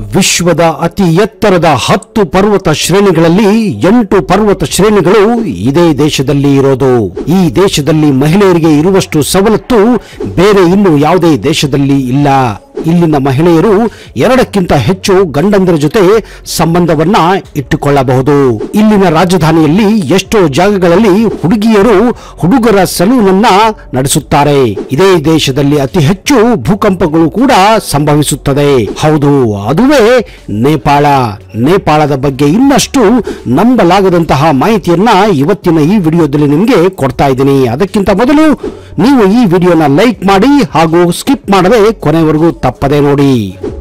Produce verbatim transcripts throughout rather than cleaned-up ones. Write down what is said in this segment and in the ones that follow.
ವಿಶ್ವದ ಅತಿ ಎತ್ತರದ ಹತ್ತು ಪರ್ವತ ಶ್ರೇಣಿಗಳಲ್ಲಿ ಎಂಟು ಪರ್ವತ ಶ್ರೇಣಿಗಳು ಇದೇ ದೇಶದಲ್ಲಿ ಇರೋದು. ಈ ದೇಶದಲ್ಲಿ ಮಹಿಳೆಯರಿಗೆ ಇರುವಷ್ಟು ಸವಲತ್ತು ಬೇರೆ ಇನ್ನು ಯಾವುದೇ ದೇಶದಲ್ಲಿ ಇಲ್ಲ. ಇಲ್ಲಿನ ಮಹಿಳೆಯರು ಎರಡಕ್ಕಿಂತ ಹೆಚ್ಚು ಗಂಡಂದರ ಜೊತೆ ಸಂಬಂಧವನ್ನ ಇಟ್ಟುಕೊಳ್ಳಬಹುದು. ಇಲ್ಲಿನ ರಾಜಧಾನಿಯಲ್ಲಿ ಎಷ್ಟೋ ಜಾಗಗಳಲ್ಲಿ ಹುಡುಗಿಯರು ಹುಡುಗರ ಸಲೂನನ್ನ ನಡೆಸುತ್ತಾರೆ. ಇದೇ ದೇಶದಲ್ಲಿ ಅತಿ ಹೆಚ್ಚು ಭೂಕಂಪಗಳು ಕೂಡ ಸಂಭವಿಸುತ್ತದೆ. ಹೌದು, ಅದುವೇ ನೇಪಾಳ. ನೇಪಾಳದ ಬಗ್ಗೆ ಇನ್ನಷ್ಟು ನಂಬಲಾಗದಂತಹ ಮಾಹಿತಿಯನ್ನ ಇವತ್ತಿನ ಈ ವಿಡಿಯೋದಲ್ಲಿ ನಿಮಗೆ ಕೊಡ್ತಾ ಇದ್ದೀನಿ. ಅದಕ್ಕಿಂತ ಮೊದಲು ನೀವು ಈ ವಿಡಿಯೋನ ಲೈಕ್ ಮಾಡಿ ಹಾಗೂ ಸ್ಕಿಪ್ ಮಾಡದೆ ಕೊನೆವರೆಗೂ ತಪ್ಪದೆ ನೋಡಿ.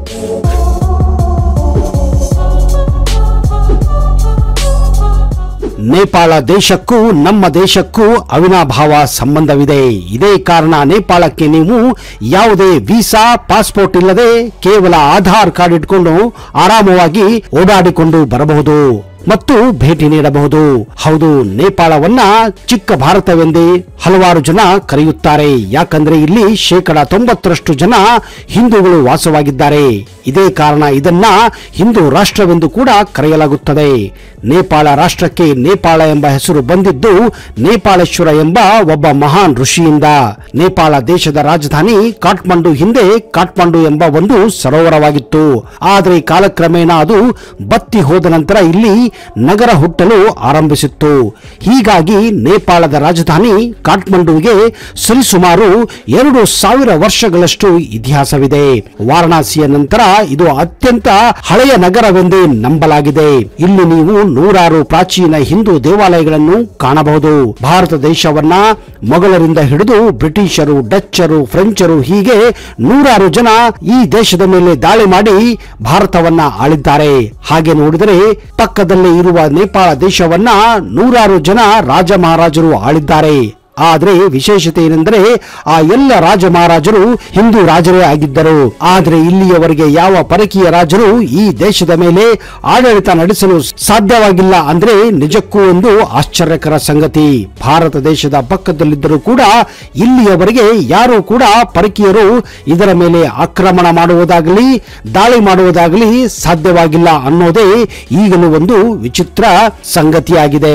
ನೇಪಾಳ ದೇಶಕ್ಕೂ ನಮ್ಮ ದೇಶಕ್ಕೂ ಅವಿನಾಭಾವ ಸಂಬಂಧವಿದೆ. ಇದೇ ಕಾರಣ ನೇಪಾಳಕ್ಕೆ ನೀವು ಯಾವುದೇ ವೀಸಾ ಪಾಸ್ಪೋರ್ಟ್ ಇಲ್ಲದೆ ಕೇವಲ ಆಧಾರ್ ಕಾರ್ಡ್ ಇಟ್ಕೊಂಡು ಆರಾಮವಾಗಿ ಓಡಾಡಿಕೊಂಡು ಬರಬಹುದು ಮತ್ತು ಭೇಟಿ ನೀಡಬಹುದು. ಹೌದು, ನೇಪಾಳವನ್ನ ಚಿಕ್ಕ ಭಾರತವೆಂದೇ ಹಲವಾರು ಜನ ಕರೆಯುತ್ತಾರೆ. ಯಾಕಂದ್ರೆ ಇಲ್ಲಿ ಶೇಕಡ ತೊಂಬತ್ತರಷ್ಟು ಜನ ಹಿಂದೂಗಳು ವಾಸವಾಗಿದ್ದಾರೆ. ಇದೇ ಕಾರಣ ಇದನ್ನ ಹಿಂದೂ ರಾಷ್ಟ್ರವೆಂದು ಕೂಡ ಕರೆಯಲಾಗುತ್ತದೆ. ನೇಪಾಳ ರಾಷ್ಟ್ರಕ್ಕೆ ನೇಪಾಳ ಎಂಬ ಹೆಸರು ಬಂದಿದ್ದು ನೇಪಾಳೇಶ್ವರ ಎಂಬ ಒಬ್ಬ ಮಹಾನ್ ಋಷಿಯಿಂದ. ನೇಪಾಳ ದೇಶದ ರಾಜಧಾನಿ ಕಾಠ್ಮಂಡು ಹಿಂದೆ ಕಾಠ್ಮಂಡು ಎಂಬ ಒಂದು ಸರೋವರವಾಗಿತ್ತು. ಆದರೆ ಕಾಲಕ್ರಮೇಣ ಅದು ಬತ್ತಿ ಹೋದ ನಂತರ ಇಲ್ಲಿ ನಗರ ಹುಟ್ಟಲು ಆರಂಭಿಸಿತ್ತು. ಹೀಗಾಗಿ ನೇಪಾಳದ ರಾಜಧಾನಿ ಕಾಠ್ಮಂಡುವಿಗೆ ಸರಿಸುಮಾರು ಎರಡು ಸಾವಿರ ವರ್ಷಗಳಷ್ಟು ಇತಿಹಾಸವಿದೆ. ವಾರಣಾಸಿಯ ನಂತರ ಇದು ಅತ್ಯಂತ ಹಳೆಯ ನಗರವೆಂದೇ ನಂಬಲಾಗಿದೆ. ಇಲ್ಲಿ ನೀವು ನೂರಾರು ಪ್ರಾಚೀನ ಹಿಂದೂ ದೇವಾಲಯಗಳನ್ನು ಕಾಣಬಹುದು. ಭಾರತ ದೇಶವನ್ನ ಮೊಘಲರಿಂದ ಹಿಡಿದು ಬ್ರಿಟಿಷರು, ಡಚ್ಚರು, ಫ್ರೆಂಚರು ಹೀಗೆ ನೂರಾರು ಜನ ಈ ದೇಶದ ಮೇಲೆ ದಾಳಿ ಮಾಡಿ ಭಾರತವನ್ನ ಆಳಿದ್ದಾರೆ. ಹಾಗೆ ನೋಡಿದರೆ ಪಕ್ಕದಲ್ಲೇ ಇರುವ ನೇಪಾಳ ದೇಶವನ್ನ ನೂರಾರು ಜನ ರಾಜ ಮಹಾರಾಜರು ಆಳಿದ್ದಾರೆ. ಆದರೆ ವಿಶೇಷತೆ ಏನೆಂದರೆ ಆ ಎಲ್ಲ ರಾಜ ಮಹಾರಾಜರು ಹಿಂದೂ ರಾಜರೇ ಆಗಿದ್ದರು. ಆದರೆ ಇಲ್ಲಿಯವರೆಗೆ ಯಾವ ಪರಕೀಯ ರಾಜರು ಈ ದೇಶದ ಮೇಲೆ ಆಡಳಿತ ನಡೆಸಲು ಸಾಧ್ಯವಾಗಿಲ್ಲ ಅಂದ್ರೆ ನಿಜಕ್ಕೂ ಒಂದು ಆಶ್ಚರ್ಯಕರ ಸಂಗತಿ. ಭಾರತ ದೇಶದ ಪಕ್ಕದಲ್ಲಿದ್ದರೂ ಕೂಡ ಇಲ್ಲಿಯವರೆಗೆ ಯಾರು ಕೂಡ ಪರಕೀಯರು ಇದರ ಮೇಲೆ ಆಕ್ರಮಣ ಮಾಡುವುದಾಗಲಿ ದಾಳಿ ಮಾಡುವುದಾಗಲಿ ಸಾಧ್ಯವಾಗಿಲ್ಲ ಅನ್ನೋದೇ ಈಗಲೂ ಒಂದು ವಿಚಿತ್ರ ಸಂಗತಿಯಾಗಿದೆ.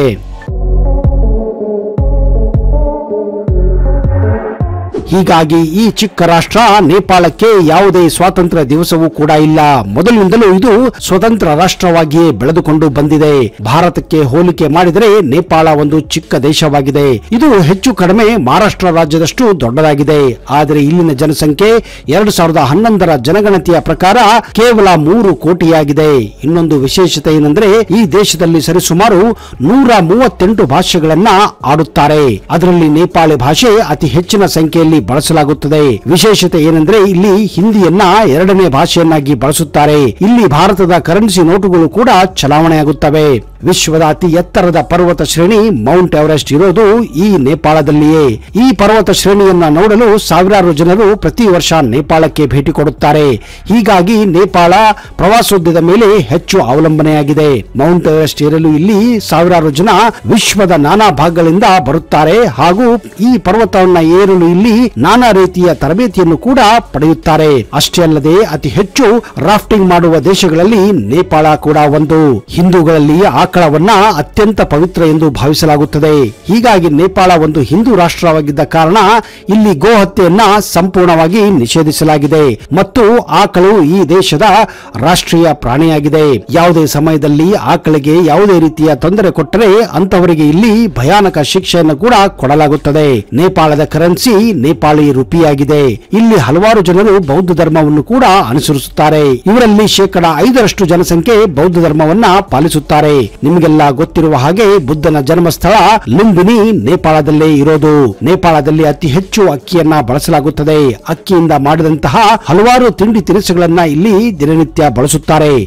ಹೀಗಾಗಿ ಈ ಚಿಕ್ಕ ರಾಷ್ಟ್ರ ನೇಪಾಳಕ್ಕೆ ಯಾವುದೇ ಸ್ವಾತಂತ್ರ್ಯ ದಿವಸವೂ ಕೂಡ ಇಲ್ಲ. ಮೊದಲಿನಿಂದಲೂ ಇದು ಸ್ವತಂತ್ರ ರಾಷ್ಟ್ರವಾಗಿಯೇ ಬೆಳೆದುಕೊಂಡು ಬಂದಿದೆ. ಭಾರತಕ್ಕೆ ಹೋಲಿಕೆ ಮಾಡಿದರೆ ನೇಪಾಳ ಒಂದು ಚಿಕ್ಕ ದೇಶವಾಗಿದೆ. ಇದು ಹೆಚ್ಚು ಕಡಿಮೆ ಮಹಾರಾಷ್ಟ್ರ ರಾಜ್ಯದಷ್ಟು ದೊಡ್ಡದಾಗಿದೆ. ಆದರೆ ಇಲ್ಲಿನ ಜನಸಂಖ್ಯೆ ಎರಡು ಸಾವಿರದ ಹನ್ನೊಂದರ ಜನಗಣತಿಯ ಪ್ರಕಾರ ಕೇವಲ ಮೂರು ಕೋಟಿಯಾಗಿದೆ. ಇನ್ನೊಂದು ವಿಶೇಷತೆ ಏನೆಂದರೆ ಈ ದೇಶದಲ್ಲಿ ಸರಿಸುಮಾರು ನೂರ ಮೂವತ್ತೆಂಟು ಭಾಷೆಗಳನ್ನ ಆಡುತ್ತಾರೆ. ಅದರಲ್ಲಿ ನೇಪಾಳಿ ಭಾಷೆ ಅತಿ ಹೆಚ್ಚಿನ ಸಂಖ್ಯೆಯಲ್ಲಿ ಬಳಸಲಾಗುತ್ತದೆ. ವಿಶೇಷತೆ ಏನೆಂದರೆ ಇಲ್ಲಿ ಹಿಂದಿಯನ್ನ ಎರಡನೇ ಭಾಷೆಯನ್ನಾಗಿ ಬಳಸುತ್ತಾರೆ. ಇಲ್ಲಿ ಭಾರತದ ಕರೆನ್ಸಿ ನೋಟುಗಳು ಕೂಡ ಚಲಾವಣೆಯಾಗುತ್ತವೆ. ವಿಶ್ವದ ಅತಿ ಎತ್ತರದ ಪರ್ವತ ಶ್ರೇಣಿ ಮೌಂಟ್ ಎವರೆಸ್ಟ್ ಇರೋದು ಈ ನೇಪಾಳದಲ್ಲಿಯೇ. ಈ ಪರ್ವತ ಶ್ರೇಣಿಯನ್ನ ನೋಡಲು ಸಾವಿರಾರು ಜನರು ಪ್ರತಿ ವರ್ಷ ನೇಪಾಳಕ್ಕೆ ಭೇಟಿ ಕೊಡುತ್ತಾರೆ. ಹೀಗಾಗಿ ನೇಪಾಳ ಪ್ರವಾಸೋದ್ಯದ ಮೇಲೆ ಹೆಚ್ಚು ಅವಲಂಬನೆಯಾಗಿದೆ. ಮೌಂಟ್ ಎವರೆಸ್ಟ್ ಏರಲು ಇಲ್ಲಿ ಸಾವಿರಾರು ಜನ ವಿಶ್ವದ ನಾನಾ ಭಾಗಗಳಿಂದ ಬರುತ್ತಾರೆ ಹಾಗೂ ಈ ಪರ್ವತವನ್ನ ಏರಲು ಇಲ್ಲಿ ನಾನಾ ರೀತಿಯ ತರಬೇತಿಯನ್ನು ಕೂಡ ಪಡೆಯುತ್ತಾರೆ. ಅಷ್ಟೇ ಅಲ್ಲದೆ ಅತಿ ಹೆಚ್ಚು ರಾಫ್ಟಿಂಗ್ ಮಾಡುವ ದೇಶಗಳಲ್ಲಿ ನೇಪಾಳ ಕೂಡ ಒಂದು. ಹಿಂದೂಗಳಲ್ಲಿ ಆಕಳವನ್ನ ಅತ್ಯಂತ ಪವಿತ್ರ ಎಂದು ಭಾವಿಸಲಾಗುತ್ತದೆ. ಹೀಗಾಗಿ ನೇಪಾಳ ಒಂದು ಹಿಂದೂ ರಾಷ್ಟ್ರವಾಗಿದ್ದ ಕಾರಣ ಇಲ್ಲಿ ಗೋಹತ್ಯೆಯನ್ನ ಸಂಪೂರ್ಣವಾಗಿ ನಿಷೇಧಿಸಲಾಗಿದೆ ಮತ್ತು ಆಕಳು ಈ ದೇಶದ ರಾಷ್ಟ್ರೀಯ ಪ್ರಾಣಿಯಾಗಿದೆ. ಯಾವುದೇ ಸಮಯದಲ್ಲಿ ಆಕಳಿಗೆ ಯಾವುದೇ ರೀತಿಯ ತೊಂದರೆ ಕೊಟ್ಟರೆ ಅಂತವರಿಗೆ ಇಲ್ಲಿ ಭಯಾನಕ ಶಿಕ್ಷೆಯನ್ನು ಕೂಡ ಕೊಡಲಾಗುತ್ತದೆ. ನೇಪಾಳದ ಕರೆನ್ಸಿ ನೇಪಾಳಿ ರುಪಿಯಾಗಿದೆ. ಇಲ್ಲಿ ಹಲವಾರು ಜನರು ಬೌದ್ಧ ಧರ್ಮವನ್ನು ಕೂಡ ಅನುಸರಿಸುತ್ತಾರೆ. ಇವರಲ್ಲಿ ಶೇಕಡ ಐದರಷ್ಟು ಜನಸಂಖ್ಯೆ ಬೌದ್ಧ ಧರ್ಮವನ್ನ ಪಾಲಿಸುತ್ತಾರೆ. ನಿಮಗೆಲ್ಲ ಗೊತ್ತಿರುವ ಹಾಗೆ ಬುದ್ಧನ ಜನ್ಮಸ್ಥಳ ಲುಂಬಿನಿ ನೇಪಾಳದಲ್ಲೇ ಇರೋದು. ನೇಪಾಳದಲ್ಲಿ ಅತಿ ಹೆಚ್ಚು ಅಕ್ಕಿಯನ್ನ ಬಳಸಲಾಗುತ್ತದೆ. ಅಕ್ಕಿಯಿಂದ ಮಾಡಿದಂತಹ ಹಲವಾರು ತಿಂಡಿ ತಿನಿಸುಗಳನ್ನ ಇಲ್ಲಿ ದಿನನಿತ್ಯ ಬಳಸುತ್ತಾರೆ.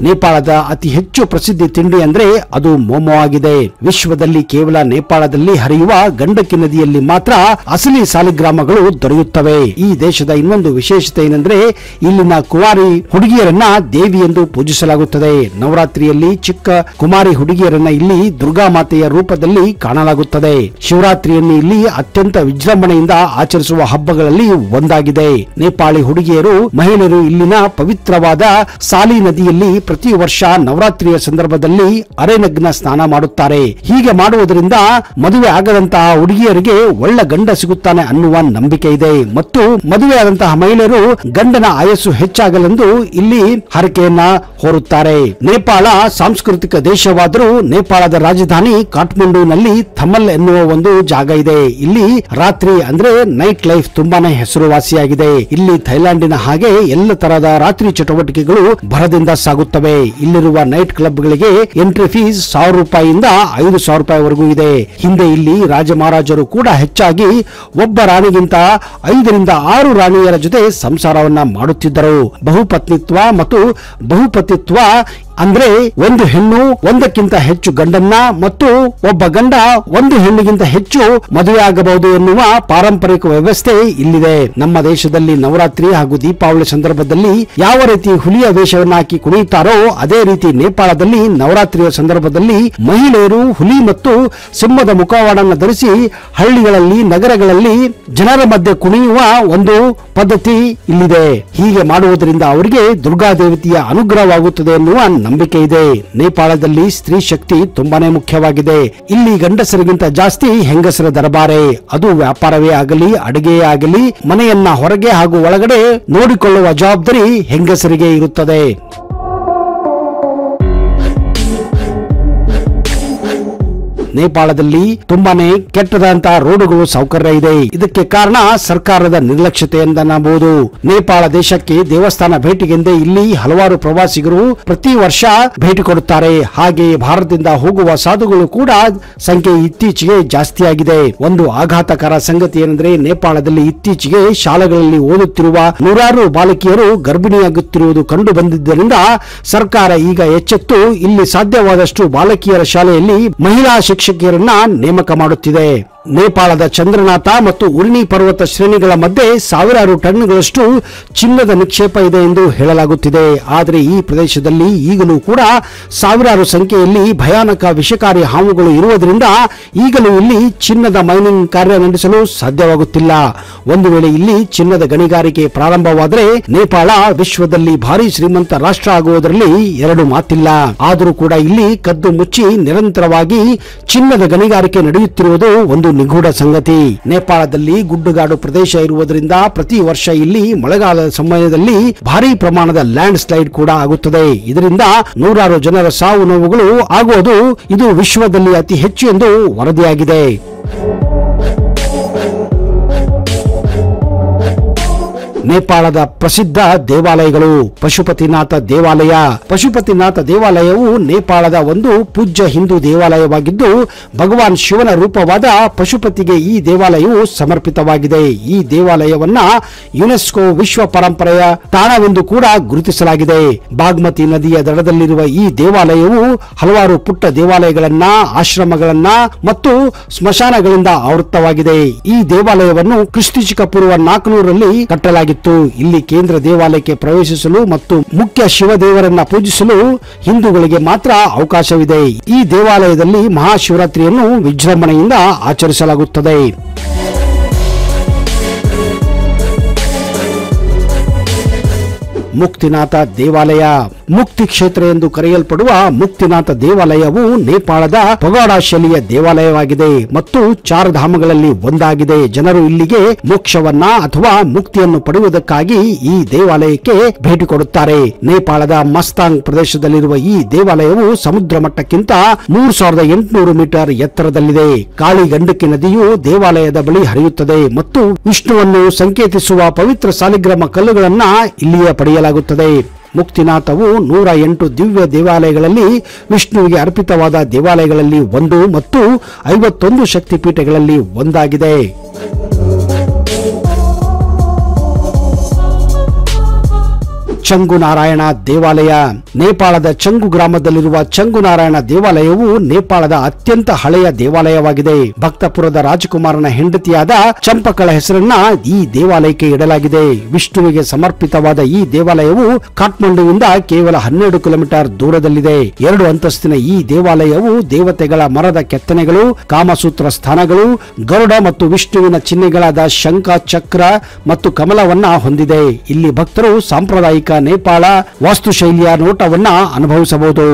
ನೇಪಾಳದ ಅತಿ ಹೆಚ್ಚು ಪ್ರಸಿದ್ಧಿ ತಿಂಡಿ ಅಂದ್ರೆ ಅದು ಮೋಮೋ ಆಗಿದೆ. ವಿಶ್ವದಲ್ಲಿ ಕೇವಲ ನೇಪಾಳದಲ್ಲಿ ಹರಿಯುವ ಗಂಡಕಿ ನದಿಯಲ್ಲಿ ಮಾತ್ರ ಅಸಲಿ ಸಾಲಿಗ್ರಾಮಗಳು ದೊರೆಯುತ್ತವೆ. ಈ ದೇಶದ ಇನ್ನೊಂದು ವಿಶೇಷತೆ ಏನಂದ್ರೆ ಇಲ್ಲಿನ ಕುಮಾರಿ ಹುಡುಗಿಯರನ್ನ ದೇವಿ ಎಂದು ಪೂಜಿಸಲಾಗುತ್ತದೆ. ನವರಾತ್ರಿಯಲ್ಲಿ ಚಿಕ್ಕ ಕುಮಾರಿ ಹುಡುಗಿಯರನ್ನ ಇಲ್ಲಿ ದುರ್ಗಾ ಮಾತೆಯ ರೂಪದಲ್ಲಿ ಕಾಣಲಾಗುತ್ತದೆ. ಶಿವರಾತ್ರಿಯನ್ನು ಇಲ್ಲಿ ಅತ್ಯಂತ ವಿಜೃಂಭಣೆಯಿಂದ ಆಚರಿಸುವ ಹಬ್ಬಗಳಲ್ಲಿ ಒಂದಾಗಿದೆ. ನೇಪಾಳಿ ಹುಡುಗಿಯರು ಮಹಿಳೆಯರು ಇಲ್ಲಿನ ಪವಿತ್ರವಾದ ಸಾಲಿ ನದಿಯಲ್ಲಿ ಪ್ರತಿ ವರ್ಷ ನವರಾತ್ರಿಯ ಸಂದರ್ಭದಲ್ಲಿ ಅರೆನಗ್ನ ಸ್ನಾನ ಮಾಡುತ್ತಾರೆ. ಹೀಗೆ ಮಾಡುವುದರಿಂದ ಮದುವೆ ಆಗದಂತಹ ಹುಡುಗಿಯರಿಗೆ ಒಳ್ಳೆ ಗಂಡ ಸಿಗುತ್ತಾನೆ ಅನ್ನುವ ನಂಬಿಕೆ ಇದೆ ಮತ್ತು ಮದುವೆ ಆದಂತಹ ಮಹಿಳೆಯರು ಗಂಡನ ಆಯಸ್ಸು ಹೆಚ್ಚಾಗಲೆಂದು ಇಲ್ಲಿ ಹರಕೆಯನ್ನ ಹೊರುತ್ತಾರೆ. ನೇಪಾಳ ಸಾಂಸ್ಕೃತಿಕ ದೇಶವಾದರೂ ನೇಪಾಳದ ರಾಜಧಾನಿ ಕಾಠ್ಮಂಡುನಲ್ಲಿ ಥಮಲ್ ಎನ್ನುವ ಒಂದು ಜಾಗ ಇದೆ. ಇಲ್ಲಿ ರಾತ್ರಿ ಅಂದ್ರೆ ನೈಟ್ ಲೈಫ್ ತುಂಬಾನೇ ಹೆಸರುವಾಸಿಯಾಗಿದೆ. ಇಲ್ಲಿ ಥೈಲ್ಯಾಂಡಿನ ಹಾಗೆ ಎಲ್ಲ ತರಹದ ರಾತ್ರಿ ಚಟುವಟಿಕೆಗಳು ಭರದಿಂದ ಸಾಗುತ್ತವೆ. ಇಲ್ಲಿರುವ ನೈಟ್ ಕ್ಲಬ್ ಗಳಿಗೆ ಎಂಟ್ರಿ ಫೀಸ್ ಸಾವಿರ ರೂಪಾಯಿಯಿಂದ ಐದು ಸಾವಿರ ರೂಪಾಯಿವರೆಗೂ ಇದೆ. ಹಿಂದೆ ಇಲ್ಲಿ ರಾಜ ಮಹಾರಾಜರು ಕೂಡ ಹೆಚ್ಚಾಗಿ ಒಬ್ಬ ರಾಣಿಗಿಂತ ಐದರಿಂದ ಆರು ರಾಣಿಯರ ಜೊತೆ ಸಂಸಾರವನ್ನ ಮಾಡುತ್ತಿದ್ದರು. ಬಹುಪತ್ನಿತ್ವ ಮತ್ತು ಬಹುಪತಿತ್ವ ಅಂದ್ರೆ ಒಂದು ಹೆಣ್ಣು ಒಂದಕ್ಕಿಂತ ಹೆಚ್ಚು ಗಂಡನ್ನ ಮತ್ತು ಒಬ್ಬ ಗಂಡ ಒಂದು ಹೆಣ್ಣಿಗಿಂತ ಹೆಚ್ಚು ಮದುವೆ ಆಗಬಹುದು ಎನ್ನುವ ಪಾರಂಪರಿಕ ವ್ಯವಸ್ಥೆ ಇಲ್ಲಿದೆ. ನಮ್ಮ ದೇಶದಲ್ಲಿ ನವರಾತ್ರಿ ಹಾಗೂ ದೀಪಾವಳಿ ಸಂದರ್ಭದಲ್ಲಿ ಯಾವ ರೀತಿ ಹುಲಿಯ ವೇಷವನ್ನ ಹಾಕಿ ಕುಣಿಯುತ್ತಾರೋ ಅದೇ ರೀತಿ ನೇಪಾಳದಲ್ಲಿ ನವರಾತ್ರಿಯ ಸಂದರ್ಭದಲ್ಲಿ ಮಹಿಳೆಯರು ಹುಲಿ ಮತ್ತು ಸಿಂಹದ ಮುಖವಾಡನ್ನು ಧರಿಸಿ ಹಳ್ಳಿಗಳಲ್ಲಿ ನಗರಗಳಲ್ಲಿ ಜನರ ಮಧ್ಯೆ ಕುಣಿಯುವ ಒಂದು ಪದ್ಧತಿ ಇಲ್ಲಿದೆ. ಹೀಗೆ ಮಾಡುವುದರಿಂದ ಅವರಿಗೆ ದುರ್ಗಾ ದೇವತೆಯ ಅನುಗ್ರಹವಾಗುತ್ತದೆ ಎನ್ನುವ ನಂಬಿಕೆ ಇದೆ. ನೇಪಾಳದಲ್ಲಿ ಸ್ತ್ರೀ ಶಕ್ತಿ ತುಂಬಾನೇ ಮುಖ್ಯವಾಗಿದೆ. ಇಲ್ಲಿ ಗಂಡಸರಿಗಿಂತ ಜಾಸ್ತಿ ಹೆಂಗಸರ ದರಬಾರೆ. ಅದು ವ್ಯಾಪಾರವೇ ಆಗಲಿ ಅಡುಗೆಯೇ ಆಗಲಿ ಮನೆಯನ್ನ ಹೊರಗೆ ಹಾಗೂ ಒಳಗಡೆ ನೋಡಿಕೊಳ್ಳುವ ಜವಾಬ್ದಾರಿ ಹೆಂಗಸರಿಗೆ ಇರುತ್ತದೆ. ನೇಪಾಳದಲ್ಲಿ ತುಂಬಾನೇ ಕೆಟ್ಟದಂತಹ ರೋಡುಗಳು ಸೌಕರ್ಯ ಇದೆ. ಇದಕ್ಕೆ ಕಾರಣ ಸರ್ಕಾರದ ನಿರ್ಲಕ್ಷ್ಯತೆ ಎಂದನ್ನಬಹುದು. ನೇಪಾಳ ದೇಶಕ್ಕೆ ದೇವಸ್ಥಾನ ಭೇಟಿಗೆಂದೇ ಇಲ್ಲಿ ಹಲವಾರು ಪ್ರವಾಸಿಗರು ಪ್ರತಿ ವರ್ಷ ಭೇಟಿ ಕೊಡುತ್ತಾರೆ. ಹಾಗೆ ಭಾರತದಿಂದ ಹೋಗುವ ಸಾಧುಗಳು ಕೂಡ ಸಂಖ್ಯೆ ಇತ್ತೀಚೆಗೆ ಜಾಸ್ತಿಯಾಗಿದೆ. ಒಂದು ಆಘಾತಕರ ಸಂಗತಿ ಏನೆಂದರೆ ನೇಪಾಳದಲ್ಲಿ ಇತ್ತೀಚೆಗೆ ಶಾಲೆಗಳಲ್ಲಿ ಓದುತ್ತಿರುವ ನೂರಾರು ಬಾಲಕಿಯರು ಗರ್ಭಿಣಿಯಾಗುತ್ತಿರುವುದು ಕಂಡು ಬಂದಿದ್ದರಿಂದ ಸರ್ಕಾರ ಈಗ ಎಚ್ಚೆತ್ತು ಇಲ್ಲಿ ಸಾಧ್ಯವಾದಷ್ಟು ಬಾಲಕಿಯರ ಶಾಲೆಯಲ್ಲಿ ಮಹಿಳಾ ಶಿಕ್ಷಕಿಯರನ್ನ ನೇಮಕ ಮಾಡುತ್ತಿದೆ. ನೇಪಾಳದ ಚಂದ್ರನಾಥ ಮತ್ತು ಉರ್ನಿ ಪರ್ವತ ಶ್ರೇಣಿಗಳ ಮಧ್ಯೆ ಸಾವಿರಾರು ಟನ್ಗಳಷ್ಟು ಚಿನ್ನದ ನಿಕ್ಷೇಪ ಇದೆ ಎಂದು ಹೇಳಲಾಗುತ್ತಿದೆ. ಆದರೆ ಈ ಪ್ರದೇಶದಲ್ಲಿ ಈಗಲೂ ಕೂಡ ಸಾವಿರಾರು ಸಂಖ್ಯೆಯಲ್ಲಿ ಭಯಾನಕ ವಿಷಕಾರಿ ಹಾವುಗಳು ಇರುವುದರಿಂದ ಈಗಲೂ ಇಲ್ಲಿ ಚಿನ್ನದ ಮೈನಿಂಗ್ ಕಾರ್ಯ ನಡೆಸಲು ಸಾಧ್ಯವಾಗುತ್ತಿಲ್ಲ. ಒಂದು ವೇಳೆ ಇಲ್ಲಿ ಚಿನ್ನದ ಗಣಿಗಾರಿಕೆ ಪ್ರಾರಂಭವಾದರೆ ನೇಪಾಳ ವಿಶ್ವದಲ್ಲಿ ಭಾರಿ ಶ್ರೀಮಂತ ರಾಷ್ಟ್ರ ಆಗುವುದರಲ್ಲಿ ಎರಡು ಮಾತಿಲ್ಲ. ಆದರೂ ಕೂಡ ಇಲ್ಲಿ ಕದ್ದು ಮುಚ್ಚಿ ನಿರಂತರವಾಗಿ ಚಿನ್ನದ ಗಣಿಗಾರಿಕೆ ನಡೆಯುತ್ತಿರುವುದು ಒಂದು ನಿಗೂಢ ಸಂಗತಿ. ನೇಪಾಳದಲ್ಲಿ ಗುಡ್ಡಗಾಡು ಪ್ರದೇಶ ಇರುವುದರಿಂದ ಪ್ರತಿ ವರ್ಷ ಇಲ್ಲಿ ಮಳೆಗಾಲದ ಸಮಯದಲ್ಲಿ ಭಾರಿ ಪ್ರಮಾಣದ ಲ್ಯಾಂಡ್ ಸ್ಲೈಡ್ ಕೂಡ ಆಗುತ್ತದೆ. ಇದರಿಂದ ನೂರಾರು ಜನರ ಸಾವು ನೋವುಗಳು ಆಗುವುದು ಇದು ವಿಶ್ವದಲ್ಲಿ ಅತಿ ಹೆಚ್ಚು ಎಂದು ವರದಿಯಾಗಿದೆ. ನೇಪಾಳದ ಪ್ರಸಿದ್ಧ ದೇವಾಲಯಗಳು. ಪಶುಪತಿನಾಥ ದೇವಾಲಯ. ಪಶುಪತಿನಾಥ ದೇವಾಲಯವು ನೇಪಾಳದ ಒಂದು ಪೂಜ್ಯ ಹಿಂದೂ ದೇವಾಲಯವಾಗಿದ್ದು ಭಗವಾನ್ ಶಿವನ ರೂಪವಾದ ಪಶುಪತಿಗೆ ಈ ದೇವಾಲಯವು ಸಮರ್ಪಿತವಾಗಿದೆ. ಈ ದೇವಾಲಯವನ್ನ ಯುನೆಸ್ಕೋ ವಿಶ್ವ ಪರಂಪರೆಯ ತಾಣವೆಂದು ಕೂಡ ಗುರುತಿಸಲಾಗಿದೆ. ಬಾಗ್ಮತಿ ನದಿಯ ದಡದಲ್ಲಿರುವ ಈ ದೇವಾಲಯವು ಹಲವಾರು ಪುಟ್ಟ ದೇವಾಲಯಗಳನ್ನ ಆಶ್ರಮಗಳನ್ನ ಮತ್ತು ಸ್ಮಶಾನಗಳಿಂದ ಆವೃತವಾಗಿದೆ. ಈ ದೇವಾಲಯವನ್ನು ಕ್ರಿಸ್ತ ಪೂರ್ವ ನಾಲ್ಕುನೂರರಲ್ಲಿ ಕಟ್ಟಲಾಗಿತ್ತು. ಇಲ್ಲಿ ಕೇಂದ್ರ ದೇವಾಲಯಕ್ಕೆ ಪ್ರವೇಶಿಸಲು ಮತ್ತು ಮುಖ್ಯ ಶಿವ ದೇವರನ್ನ ಪೂಜಿಸಲು ಹಿಂದೂಗಳಿಗೆ ಮಾತ್ರ ಅವಕಾಶವಿದೆ. ಈ ದೇವಾಲಯದಲ್ಲಿ ಮಹಾಶಿವರಾತ್ರಿಯನ್ನು ವಿಜೃಂಭಣೆಯಿಂದ ಆಚರಿಸಲಾಗುತ್ತದೆ. ಮುಕ್ತಿನಾಥ ದೇವಾಲಯ. ಮುಕ್ತಿ ಕ್ಷೇತ್ರ ಎಂದು ಕರೆಯಲ್ಪಡುವ ಮುಕ್ತಿನಾಥ ದೇವಾಲಯವು ನೇಪಾಳದ ಪಗೋಡಾ ಶೈಲಿಯ ದೇವಾಲಯವಾಗಿದೆ ಮತ್ತು ಚಾರಧಾಮಗಳಲ್ಲಿ ಒಂದಾಗಿದೆ. ಜನರು ಇಲ್ಲಿಗೆ ಮೋಕ್ಷವನ್ನ ಅಥವಾ ಮುಕ್ತಿಯನ್ನು ಪಡೆಯುವುದಕ್ಕಾಗಿ ಈ ದೇವಾಲಯಕ್ಕೆ ಭೇಟಿ ಕೊಡುತ್ತಾರೆ. ನೇಪಾಳದ ಮಸ್ತಾಂಗ್ ಪ್ರದೇಶದಲ್ಲಿರುವ ಈ ದೇವಾಲಯವು ಸಮುದ್ರ ಮಟ್ಟಕ್ಕಿಂತ ಮೂರ್ ಸಾವಿರದ ಎಂಟುನೂರು ಮೀಟರ್ ಎತ್ತರದಲ್ಲಿದೆ. ಕಾಳಿ ಗಂಡಕಿ ನದಿಯು ದೇವಾಲಯದ ಬಳಿ ಹರಿಯುತ್ತದೆ ಮತ್ತು ವಿಷ್ಣುವನ್ನು ಸಂಕೇತಿಸುವ ಪವಿತ್ರ ಸಾಲಿಗ್ರಾಮ ಕಲ್ಲುಗಳನ್ನ ಇಲ್ಲಿಯೇ ಪಡೆಯಲಾಗುತ್ತದೆ. ಮುಕ್ತಿನಾಥವು ನೂರ ಎಂಟು ದಿವ್ಯ ದೇವಾಲಯಗಳಲ್ಲಿ ವಿಷ್ಣುವಿಗೆ ಅರ್ಪಿತವಾದ ದೇವಾಲಯಗಳಲ್ಲಿ ಒಂದು ಮತ್ತು ಐವತ್ತೊಂದು ಶಕ್ತಿಪೀಠಗಳಲ್ಲಿ ಒಂದಾಗಿದೆ. ಚಂಗುನಾರಾಯಣ ದೇವಾಲಯ. ನೇಪಾಳದ ಚಂಗು ಗ್ರಾಮದಲ್ಲಿರುವ ಚಂಗುನಾರಾಯಣ ದೇವಾಲಯವು ನೇಪಾಳದ ಅತ್ಯಂತ ಹಳೆಯ ದೇವಾಲಯವಾಗಿದೆ. ಭಕ್ತಪುರದ ರಾಜಕುಮಾರನ ಹೆಂಡತಿಯಾದ ಚಂಪಕಳ ಹೆಸರನ್ನ ಈ ದೇವಾಲಯಕ್ಕೆ ಇಡಲಾಗಿದೆ. ವಿಷ್ಣುವಿಗೆ ಸಮರ್ಪಿತವಾದ ಈ ದೇವಾಲಯವು ಕಾಠ್ಮಂಡುವಿಂದ ಕೇವಲ ಹನ್ನೆರಡು ಕಿಲೋಮೀಟರ್ ದೂರದಲ್ಲಿದೆ. ಎರಡು ಅಂತಸ್ತಿನ ಈ ದೇವಾಲಯವು ದೇವತೆಗಳ ಮರದ ಕೆತ್ತನೆಗಳು, ಕಾಮಸೂತ್ರ ಸ್ಥಾನಗಳು, ಗರುಡ ಮತ್ತು ವಿಷ್ಣುವಿನ ಚಿಹ್ನೆಗಳಾದ ಶಂಖ, ಚಕ್ರ ಮತ್ತು ಕಮಲವನ್ನ ಹೊಂದಿದೆ. ಇಲ್ಲಿ ಭಕ್ತರು ಸಾಂಪ್ರದಾಯಿಕ ನೇಪಾಳ ವಾಸ್ತುಶೈಲಿಯ ನೋಟವನ್ನ ಅನುಭವಿಸಬಹುದು.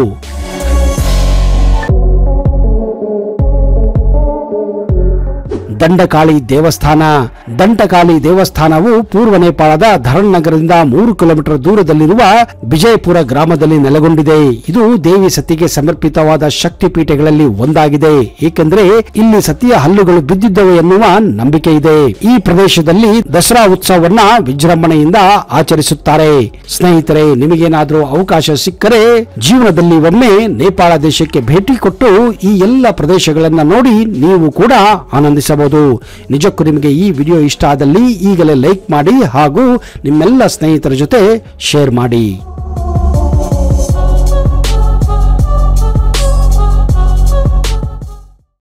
ದಂಡಕಾಳಿ ದೇವಸ್ಥಾನ. ದಂಡಕಾಳಿ ದೇವಸ್ಥಾನವು ಪೂರ್ವ ನೇಪಾಳದ ಧರಣ್ ನಗರದಿಂದ ಮೂರು ಕಿಲೋಮೀಟರ್ ದೂರದಲ್ಲಿರುವ ಬಿಜಯಪುರ ಗ್ರಾಮದಲ್ಲಿ ನೆಲೆಗೊಂಡಿದೆ. ಇದು ದೇವಿ ಸತಿಗೆ ಸಮರ್ಪಿತವಾದ ಶಕ್ತಿಪೀಠಗಳಲ್ಲಿ ಒಂದಾಗಿದೆ, ಏಕೆಂದರೆ ಇಲ್ಲಿ ಸತಿಯ ಹಲ್ಲುಗಳು ಬಿದ್ದಿದ್ದವು ಎನ್ನುವ ನಂಬಿಕೆ ಇದೆ. ಈ ಪ್ರದೇಶದಲ್ಲಿ ದಸರಾ ಉತ್ಸವವನ್ನ ವಿಜೃಂಭಣೆಯಿಂದ ಆಚರಿಸುತ್ತಾರೆ. ಸ್ನೇಹಿತರೆ, ನಿಮಗೇನಾದ್ರೂ ಅವಕಾಶ ಸಿಕ್ಕರೆ ಜೀವನದಲ್ಲಿ ಒಮ್ಮೆ ನೇಪಾಳ ದೇಶಕ್ಕೆ ಭೇಟಿ ಕೊಟ್ಟು ಈ ಎಲ್ಲ ಪ್ರದೇಶಗಳನ್ನ ನೋಡಿ ನೀವು ಕೂಡ ಆನಂದಿಸಬಹುದು. ನಿಜಕ್ಕೂ ನಿಮಗೆ ಈ ವಿಡಿಯೋ ಇಷ್ಟ ಆದಲ್ಲಿ ಈಗಲೇ ಲೈಕ್ ಮಾಡಿ ಹಾಗೂ ನಿಮ್ಮೆಲ್ಲ ಸ್ನೇಹಿತರ ಜೊತೆ ಶೇರ್ ಮಾಡಿ.